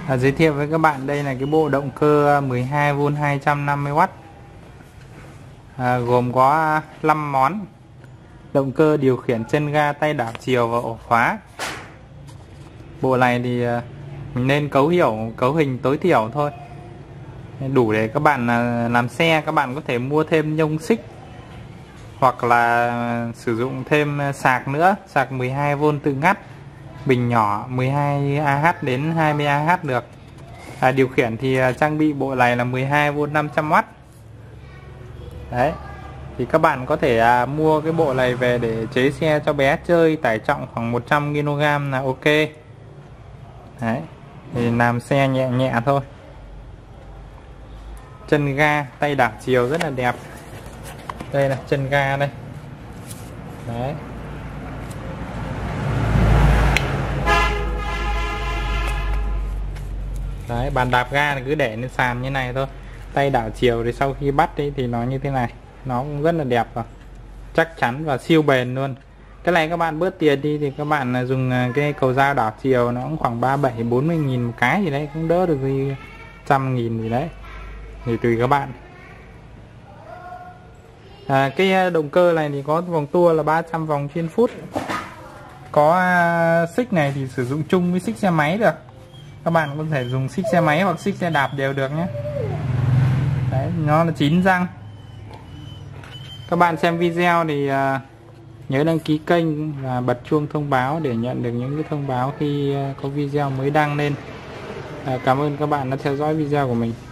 Giới thiệu với các bạn đây là cái bộ động cơ 12V 250W, gồm có 5 món: động cơ, điều khiển, chân ga, tay đảo chiều và ổ khóa. Bộ này thì mình nên cấu hình tối thiểu thôi, đủ để các bạn làm xe. Các bạn có thể mua thêm nhông xích hoặc là sử dụng thêm sạc nữa, sạc 12V tự ngắt, bình nhỏ 12Ah đến 20Ah được. Điều khiển thì trang bị bộ này là 12V 500W. Đấy, thì các bạn có thể mua cái bộ này về để chế xe cho bé chơi, tải trọng khoảng 100kg là ok. Đấy, thì làm xe nhẹ nhẹ thôi. Chân ga, tay đảo chiều rất là đẹp. Đây là chân ga đây. Đấy. Đấy, bàn đạp ga thì cứ để lên sàn như này thôi. Tay đảo chiều thì sau khi bắt đi thì nó như thế này, nó cũng rất là đẹp và chắc chắn và siêu bền luôn. Cái này các bạn bớt tiền đi thì các bạn dùng cái cầu dao đảo chiều, nó cũng khoảng 37-40.000 một cái gì đấy, cũng đỡ được gì 100.000 gì đấy, thì tùy các bạn. Cái động cơ này thì có vòng tua là 300 vòng trên phút. Có xích này thì sử dụng chung với xích xe máy được. Các bạn có thể dùng xích xe máy hoặc xích xe đạp đều được nhé. Đấy, nó là 9 răng. Các bạn xem video thì nhớ đăng ký kênh và bật chuông thông báo để nhận được những cái thông báo khi có video mới đăng lên. Cảm ơn các bạn đã theo dõi video của mình.